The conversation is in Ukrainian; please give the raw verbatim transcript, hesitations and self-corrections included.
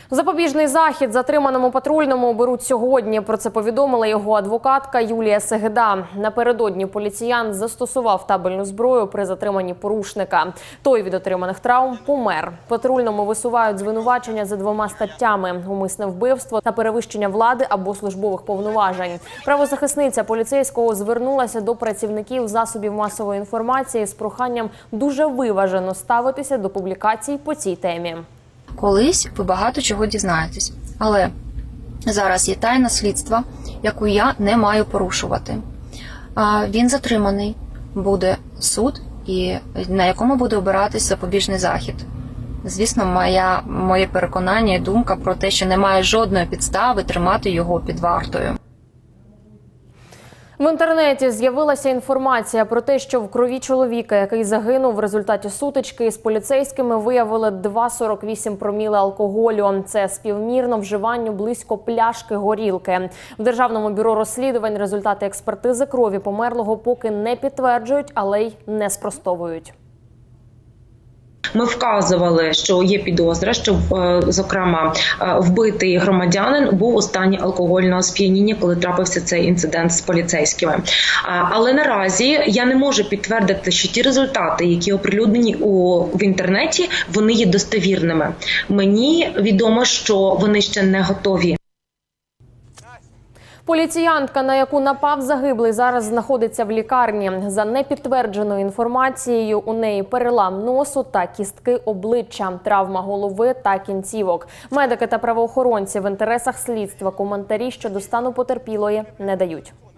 Запобіжний захід затриманому патрульному оберуть сьогодні. Про це повідомила його адвокатка Юлія Сегеда. Напередодні поліціянт застосував табельну зброю при затриманні порушника. Той від отриманих травм помер. Патрульному висувають звинувачення за двома статтями – умисне вбивство та перевищення влади або службових повноважень. Правозахисниця поліцейського звернулася до працівників засобів масової інформації з проханням дуже виважено ставитися до публікацій по цій темі. Колись ви багато чого дізнаєтесь, але зараз є тайна слідства, яку я не маю порушувати. Він затриманий, буде суд, і на якому буде обиратись запобіжний захід. Звісно, моя, моє переконання і думка про те, що немає жодної підстави тримати його під вартою. В інтернеті з'явилася інформація про те, що в крові чоловіка, який загинув в результаті сутички з поліцейськими, виявили два цілих сорок вісім проміли алкоголю. Це співмірно вживанню близько пляшки горілки. В Державному бюро розслідувань результати експертизи крові померлого поки не підтверджують, але й не спростовують. Ми вказували, що є підозра, що, зокрема, вбитий громадянин був у стані алкогольного сп'яніння, коли трапився цей інцидент з поліцейськими. Але наразі я не можу підтвердити, що ті результати, які оприлюднені у, в інтернеті, вони є достовірними. Мені відомо, що вони ще не готові. Поліціянтка, на яку напав загиблий, зараз знаходиться в лікарні. За непідтвердженою інформацією, у неї перелам носу та кістки обличчя, травма голови та кінцівок. Медики та правоохоронці в інтересах слідства коментарі щодо стану потерпілої не дають.